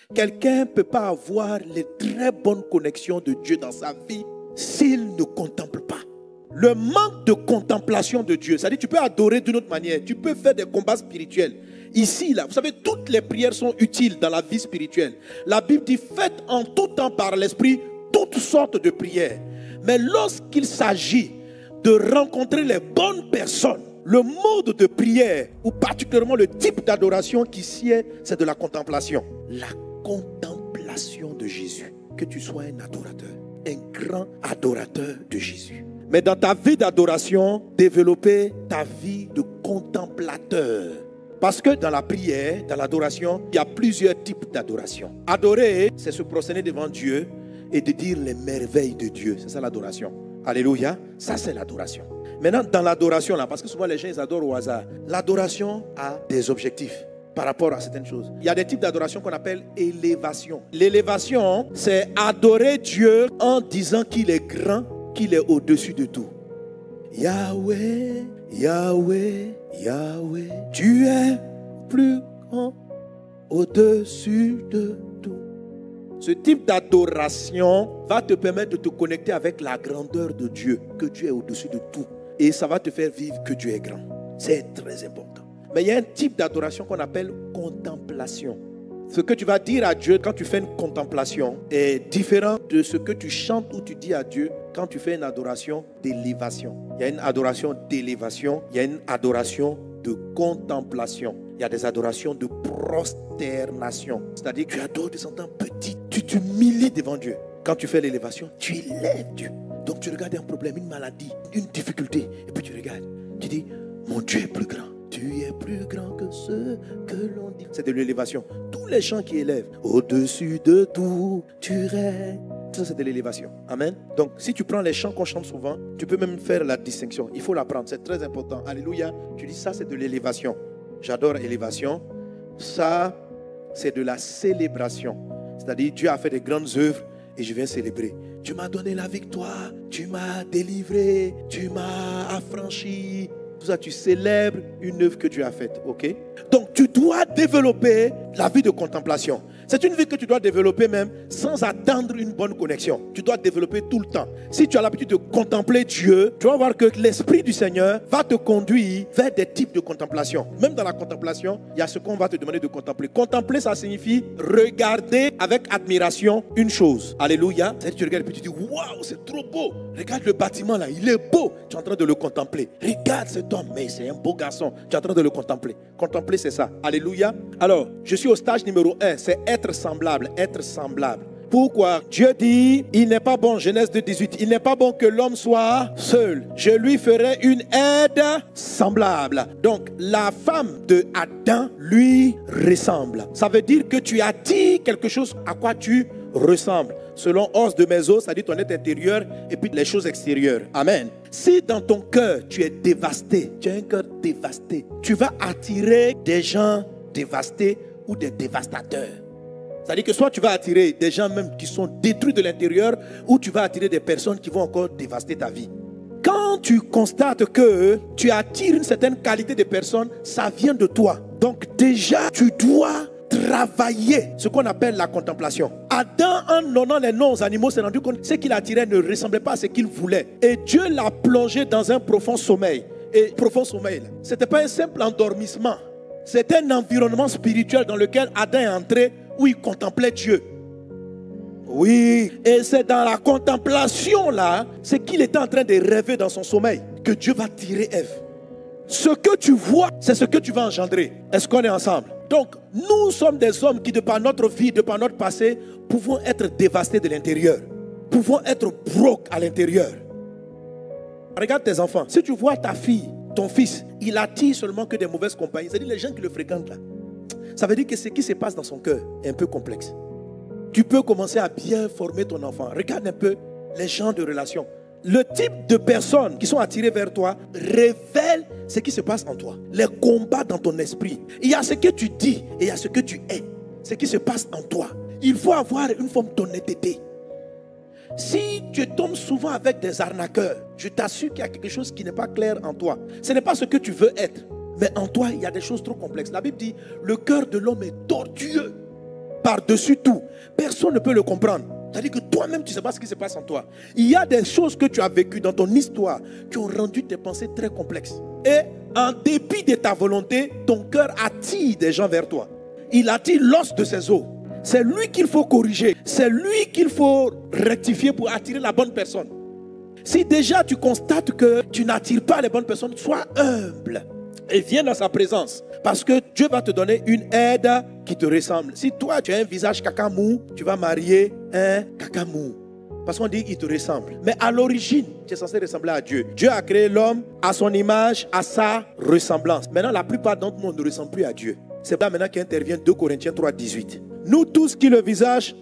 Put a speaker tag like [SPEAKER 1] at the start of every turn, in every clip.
[SPEAKER 1] Quelqu'un ne peut pas avoir les très bonnes connexions de Dieu dans sa vie s'il ne contemple pas. Le manque de contemplation de Dieu, c'est-à-dire tu peux adorer d'une autre manière, tu peux faire des combats spirituels. Ici, là, vous savez, toutes les prières sont utiles dans la vie spirituelle. La Bible dit, faites en tout temps par l'Esprit toutes sortes de prières. Mais lorsqu'il s'agit de rencontrer les bonnes personnes, le mode de prière, ou particulièrement le type d'adoration qui sied, c'est de la contemplation. La contemplation de Jésus. Que tu sois un adorateur, un grand adorateur de Jésus. Mais dans ta vie d'adoration, développer ta vie de contemplateur. Parce que dans la prière, dans l'adoration, il y a plusieurs types d'adoration. Adorer, c'est se prosterner devant Dieu et de dire les merveilles de Dieu. C'est ça l'adoration. Alléluia. Ça, c'est l'adoration. Maintenant, dans l'adoration, là, parce que souvent les gens ils adorent au hasard, l'adoration a des objectifs par rapport à certaines choses. Il y a des types d'adoration qu'on appelle élévation. L'élévation, c'est adorer Dieu en disant qu'il est grand, qu'il est au-dessus de tout. Yahweh, Yahweh, Yahweh, tu es plus grand, au-dessus de tout. Ce type d'adoration va te permettre de te connecter avec la grandeur de Dieu, que Dieu est au-dessus de tout. Et ça va te faire vivre que Dieu est grand. C'est très important. Mais il y a un type d'adoration qu'on appelle contemplation. Ce que tu vas dire à Dieu quand tu fais une contemplation est différent de ce que tu chantes ou tu dis à Dieu quand tu fais une adoration d'élévation. Il y a une adoration d'élévation, il y a une adoration de contemplation. Il y a des adorations de prosternation. C'est-à-dire que tu adores des entends petits, tu t'humilies devant Dieu. Quand tu fais l'élévation, tu élèves Dieu. Donc tu regardes un problème, une maladie, une difficulté, et puis tu regardes, tu dis, mon Dieu est plus grand. Tu es plus grand que ce que l'on dit. C'est de l'élévation. Tous les chants qui élèvent, au-dessus de tout, tu règnes. Ça, c'est de l'élévation. Amen. Donc, si tu prends les chants qu'on chante souvent, tu peux même faire la distinction. Il faut l'apprendre, c'est très important. Alléluia. Tu dis, ça, c'est de l'élévation. J'adore l'élévation. Ça, c'est de la célébration. C'est-à-dire, Dieu a fait des grandes œuvres et je viens célébrer. Tu m'as donné la victoire, tu m'as délivré, tu m'as affranchi. Tout ça, tu célèbres une œuvre que Dieu a faite, ok? Donc, tu dois développer la vie de contemplation. C'est une vie que tu dois développer même sans attendre une bonne connexion. Tu dois développer tout le temps. Si tu as l'habitude de contempler Dieu, tu vas voir que l'Esprit du Seigneur va te conduire vers des types de contemplation. Même dans la contemplation, il y a ce qu'on va te demander de contempler. Contempler, ça signifie regarder avec admiration une chose. Alléluia. C'est-à-dire que tu regardes et puis tu dis, waouh, c'est trop beau. Regarde le bâtiment là, il est beau. Tu es en train de le contempler. Regarde cet homme, mais c'est un beau garçon. Tu es en train de le contempler. Contempler, c'est ça. Alléluia. Alors, je suis au stage numéro 1, c'est être semblable, être semblable. Pourquoi? Dieu dit, il n'est pas bon, Genèse 2:18, il n'est pas bon que l'homme soit seul. Je lui ferai une aide semblable. Donc, la femme de Adam lui ressemble. Ça veut dire que tu attires quelque chose à quoi tu ressembles. Selon os de mes os, ça dit ton être intérieur et puis les choses extérieures. Amen. Si dans ton cœur, tu es dévasté, tu as un cœur dévasté, tu vas attirer des gens dévastés ou des dévastateurs. C'est-à-dire que soit tu vas attirer des gens même qui sont détruits de l'intérieur, ou tu vas attirer des personnes qui vont encore dévaster ta vie. Quand tu constates que tu attires une certaine qualité de personnes, ça vient de toi. Donc déjà, tu dois travailler ce qu'on appelle la contemplation. Adam, en donnant les noms aux animaux, s'est rendu compte que ce qu'il attirait ne ressemblait pas à ce qu'il voulait. Et Dieu l'a plongé dans un profond sommeil. Et profond sommeil, ce n'était pas un simple endormissement. C'était un environnement spirituel dans lequel Adam est entré, où il contemplait Dieu. Oui, et c'est dans la contemplation là, c'est qu'il était en train de rêver dans son sommeil, que Dieu va tirer Ève. Ce que tu vois, c'est ce que tu vas engendrer. Est-ce qu'on est ensemble? Donc, nous sommes des hommes qui, de par notre vie, de par notre passé, pouvons être dévastés de l'intérieur. Pouvons être broke à l'intérieur. Regarde tes enfants. Si tu vois ta fille, ton fils, il attire seulement que des mauvaises compagnies. C'est-à-dire les gens qui le fréquentent là. Ça veut dire que ce qui se passe dans son cœur est un peu complexe. Tu peux commencer à bien former ton enfant. Regarde un peu les gens de relation. Le type de personnes qui sont attirées vers toi révèle ce qui se passe en toi. Les combats dans ton esprit. Il y a ce que tu dis et il y a ce que tu es. Ce qui se passe en toi. Il faut avoir une forme d'honnêteté. Si tu tombes souvent avec des arnaqueurs, je t'assure qu'il y a quelque chose qui n'est pas clair en toi. Ce n'est pas ce que tu veux être. Mais en toi, il y a des choses trop complexes. La Bible dit, le cœur de l'homme est tortueux. par-dessus tout. Personne ne peut le comprendre. C'est-à-dire que toi-même, tu ne sais pas ce qui se passe en toi. Il y a des choses que tu as vécues dans ton histoire qui ont rendu tes pensées très complexes. Et en dépit de ta volonté, ton cœur attire des gens vers toi. Il attire l'os de ses os. C'est lui qu'il faut corriger. C'est lui qu'il faut rectifier pour attirer la bonne personne. Si déjà tu constates que tu n'attires pas les bonnes personnes, sois humble et viens dans sa présence. Parce que Dieu va te donner une aide qui te ressemble. Si toi tu as un visage caca mou, tu vas marier un caca mou. Parce qu'on dit qu'il te ressemble. Mais à l'origine, tu es censé ressembler à Dieu. Dieu a créé l'homme à son image, à sa ressemblance. Maintenant, la plupart d'entre nous ne ressemblent plus à Dieu. C'est là maintenant qu'intervient 2 Corinthiens 3, 18. Nous tous qui le visage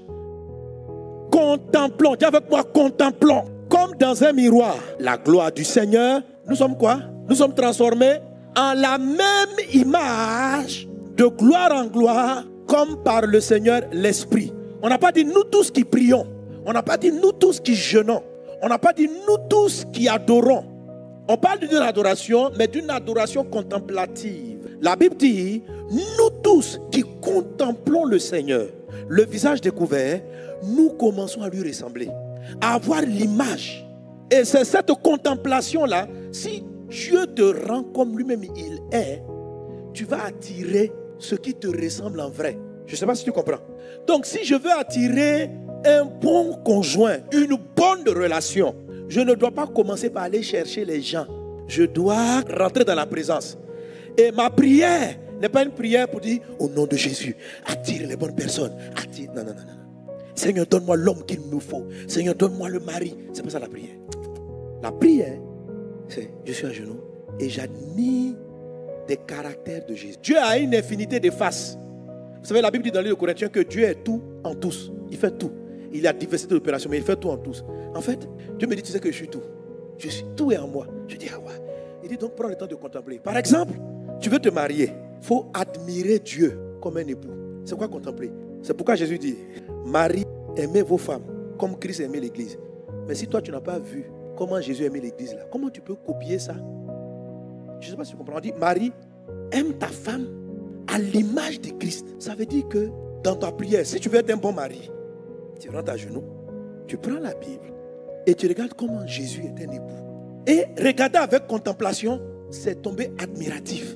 [SPEAKER 1] contemplons. Dis avec moi, contemplons. Comme dans un miroir, la gloire du Seigneur. Nous sommes quoi? Nous sommes transformés en la même image, de gloire en gloire, comme par le Seigneur l'Esprit. On n'a pas dit nous tous qui prions. On n'a pas dit nous tous qui jeûnons. On n'a pas dit nous tous qui adorons. On parle d'une adoration, mais d'une adoration contemplative. La Bible dit, nous tous qui contemplons le Seigneur, le visage découvert, nous commençons à lui ressembler, à avoir l'image. Et c'est cette contemplation-là, si Dieu te rend comme lui-même il est, tu vas attirer ce qui te ressemble en vrai. Je ne sais pas si tu comprends. Donc si je veux attirer un bon conjoint, une bonne relation, je ne dois pas commencer par aller chercher les gens. Je dois rentrer dans la présence. Et ma prière n'est pas une prière pour dire au nom de Jésus, attire les bonnes personnes. Attire. Non, non, non, non. Seigneur, donne-moi l'homme qu'il me faut. Seigneur, donne-moi le mari. C'est pas ça la prière. La prière, c'est je suis à genoux et j'admire des caractères de Jésus. Dieu a une infinité de faces. Vous savez, la Bible dit dans le livre de Corinthiens que Dieu est tout en tous. Il fait tout. Il a diversité d'opérations, mais il fait tout en tous. En fait, Dieu me dit, tu sais que je suis tout. Je suis tout est en moi. Je dis, ah ouais. Il dit, donc prends le temps de contempler. Par exemple, tu veux te marier. Il faut admirer Dieu comme un époux. C'est quoi contempler? C'est pourquoi Jésus dit, Marie, aimez vos femmes comme Christ aimait l'église. Mais si toi, tu n'as pas vu comment Jésus aimait l'église, là, comment tu peux copier ça? Je ne sais pas si tu comprends. On dit, Marie, aime ta femme à l'image de Christ. Ça veut dire que dans ta prière, si tu veux être un bon mari, tu rentres à genoux, tu prends la Bible et tu regardes comment Jésus est un époux. Et regarder avec contemplation, c'est tomber admiratif.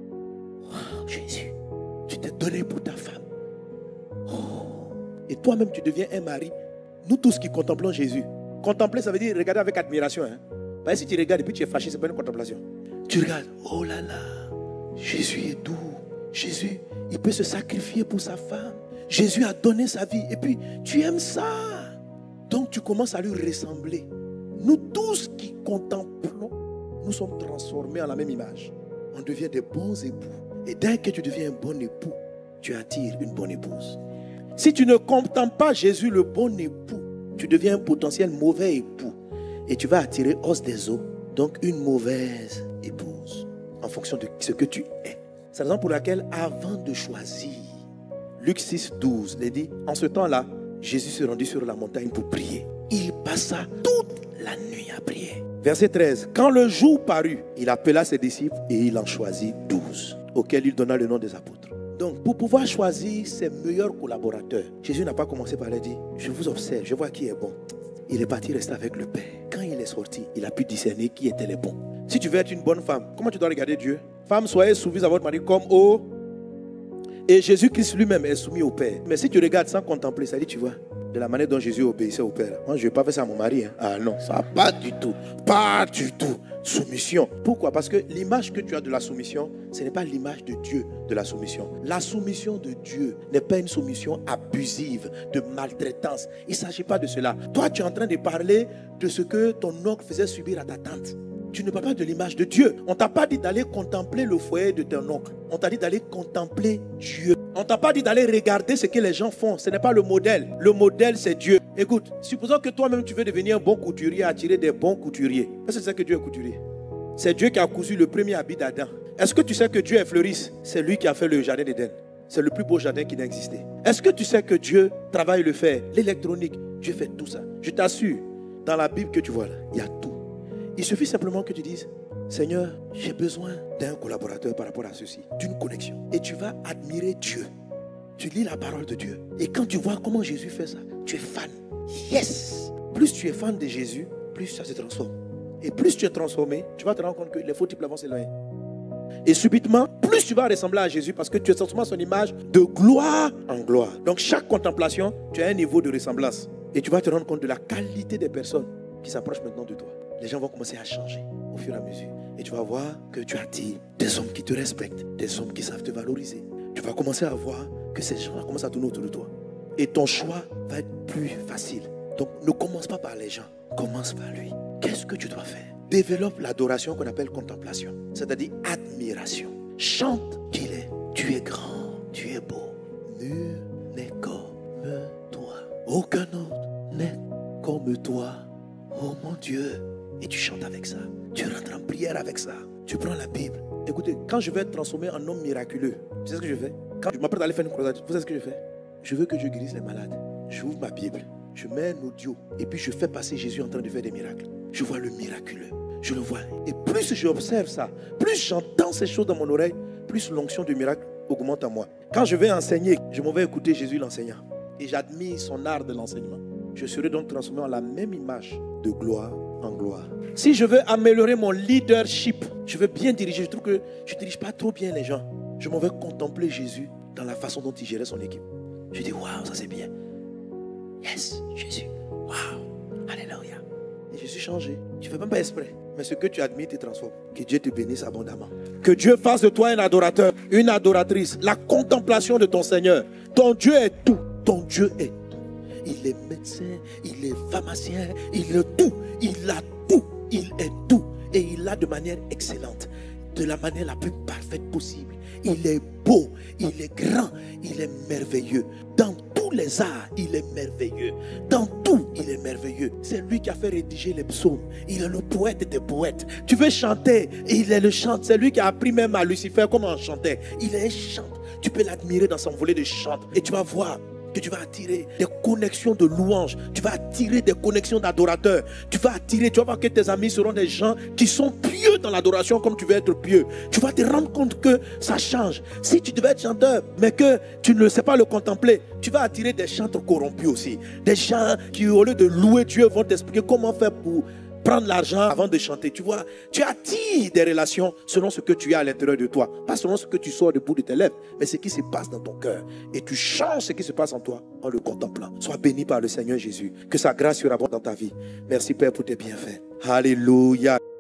[SPEAKER 1] Oh, Jésus, tu t'es donné pour ta femme. Oh. Et toi-même, tu deviens un mari. Nous tous qui contemplons Jésus. Contempler, ça veut dire regarder avec admiration. Parce que si tu regardes et puis tu es fâché, ce n'est pas une contemplation. Tu regardes, oh là là, Jésus est doux. Jésus, il peut se sacrifier pour sa femme. Jésus a donné sa vie. Et puis, tu aimes ça. Donc, tu commences à lui ressembler. Nous tous qui contemplons, nous sommes transformés en la même image. On devient des bons époux. Et dès que tu deviens un bon époux, tu attires une bonne épouse. Si tu ne contemples pas Jésus, le bon époux, tu deviens un potentiel mauvais époux. Et tu vas attirer os des os. Donc, une mauvaise épouse. En fonction de ce que tu es. C'est la raison pour laquelle, avant de choisir, Luc 6, 12, il dit, en ce temps-là, Jésus se rendit sur la montagne pour prier. Il passa toute la nuit à prier. Verset 13, quand le jour parut, il appela ses disciples et il en choisit 12, auxquels il donna le nom des apôtres. Donc, pour pouvoir choisir ses meilleurs collaborateurs, Jésus n'a pas commencé par leur dire, je vous observe, je vois qui est bon. Il est parti rester avec le Père. Quand il est sorti, il a pu discerner qui était les bons. Si tu veux être une bonne femme, comment tu dois regarder Dieu? Femme, soyez soumise à votre mari comme au... Et Jésus-Christ lui-même est soumis au Père. Mais si tu regardes sans contempler, ça dit, tu vois, de la manière dont Jésus obéissait au Père. Moi, je ne vais pas faire ça à mon mari. Ah non, ça pas du tout. Pas du tout. Soumission. Pourquoi? Parce que l'image que tu as de la soumission, ce n'est pas l'image de Dieu de la soumission. La soumission de Dieu n'est pas une soumission abusive, de maltraitance. Il ne s'agit pas de cela. Toi, tu es en train de parler de ce que ton oncle faisait subir à ta tante. Tu ne parles pas de l'image de Dieu. On ne t'a pas dit d'aller contempler le foyer de ton oncle. On t'a dit d'aller contempler Dieu. On ne t'a pas dit d'aller regarder ce que les gens font. Ce n'est pas le modèle. Le modèle, c'est Dieu. Écoute, supposons que toi-même, tu veux devenir un bon couturier, attirer des bons couturiers. Est-ce que tu sais que Dieu est couturier? C'est Dieu qui a cousu le premier habit d'Adam. Est-ce que tu sais que Dieu est fleuriste? C'est lui qui a fait le jardin d'Éden. C'est le plus beau jardin qui n'a existé. Est-ce que tu sais que Dieu travaille le fer, l'électronique? Dieu fait tout ça. Je t'assure, dans la Bible que tu vois là, il y a tout. Il suffit simplement que tu dises, Seigneur, j'ai besoin d'un collaborateur par rapport à ceci, d'une connexion. Et tu vas admirer Dieu. Tu lis la parole de Dieu. Et quand tu vois comment Jésus fait ça, tu es fan. Yes! Plus tu es fan de Jésus, plus ça se transforme. Et plus tu es transformé, tu vas te rendre compte que les faux types vont s'éloigner. Et subitement, plus tu vas ressembler à Jésus parce que tu es transformé à son image de gloire en gloire. Donc chaque contemplation, tu as un niveau de ressemblance. Et tu vas te rendre compte de la qualité des personnes qui s'approchent maintenant de toi. Les gens vont commencer à changer au fur et à mesure. Et tu vas voir que tu attires des hommes qui te respectent, des hommes qui savent te valoriser. Tu vas commencer à voir que ces gens commencent à tourner autour de toi. Et ton choix va être plus facile. Donc ne commence pas par les gens, commence par lui. Qu'est-ce que tu dois faire? Développe l'adoration qu'on appelle contemplation, c'est-à-dire admiration. Chante qu'il est. Tu es grand, tu es beau. Nul n'est comme toi. Aucun autre n'est comme toi. Oh mon Dieu. Et tu chantes avec ça. Tu rentres en prière avec ça. Tu prends la Bible. Écoutez, quand je vais être transformé en homme miraculeux, tu sais ce que je fais? Quand je m'apprête à aller faire une croisade, vous savez ce que je fais? Je veux que Dieu guérisse les malades. J'ouvre ma Bible. Je mets un audio. Et puis je fais passer Jésus en train de faire des miracles. Je vois le miraculeux. Je le vois. Et plus j'observe ça, plus j'entends ces choses dans mon oreille, plus l'onction du miracle augmente en moi. Quand je vais enseigner, je m'en vais écouter Jésus l'enseignant. Et j'admire son art de l'enseignement. Je serai donc transformé en la même image de gloire en gloire. Si je veux améliorer mon leadership, je veux bien diriger. Je trouve que je ne dirige pas trop bien les gens. Je m'en vais contempler Jésus dans la façon dont il gérait son équipe. Je dis, waouh, ça c'est bien. Yes, Jésus. Waouh, alléluia. Et je suis changé. Tu ne fais même pas exprès. Mais ce que tu admires te transforme. Que Dieu te bénisse abondamment. Que Dieu fasse de toi un adorateur, une adoratrice. La contemplation de ton Seigneur. Ton Dieu est tout. Ton Dieu est tout. Il est médecin, il est pharmacien, il est tout. Il a tout. Il est tout. Et il l'a de manière excellente. De la manière la plus parfaite possible. Il est beau, il est grand, il est merveilleux. Dans tous les arts, il est merveilleux. Dans tout, il est merveilleux. C'est lui qui a fait rédiger les psaumes. Il est le poète des poètes. Tu veux chanter, il est le chant. C'est lui qui a appris même à Lucifer comment on chantait. Il est un chant. Tu peux l'admirer dans son volet de chant. Et tu vas voir que tu vas attirer des connexions de louanges. Tu vas attirer des connexions d'adorateurs. Tu vas voir que tes amis seront des gens qui sont pieux dans l'adoration comme tu veux être pieux. Tu vas te rendre compte que ça change. Si tu devais être chanteur, mais que tu ne sais pas le contempler, tu vas attirer des chanteurs corrompus aussi. Des gens qui, au lieu de louer Dieu, vont t'expliquer comment faire pour prendre l'argent avant de chanter. Tu vois, tu attires des relations selon ce que tu as à l'intérieur de toi. Pas selon ce que tu sors du bout de tes lèvres, mais ce qui se passe dans ton cœur. Et tu changes ce qui se passe en toi en le contemplant. Sois béni par le Seigneur Jésus. Que sa grâce surabonde dans ta vie. Merci Père pour tes bienfaits. Alléluia.